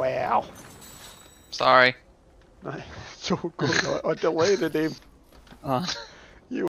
Wow. Sorry. So good. I deleted him. Uh.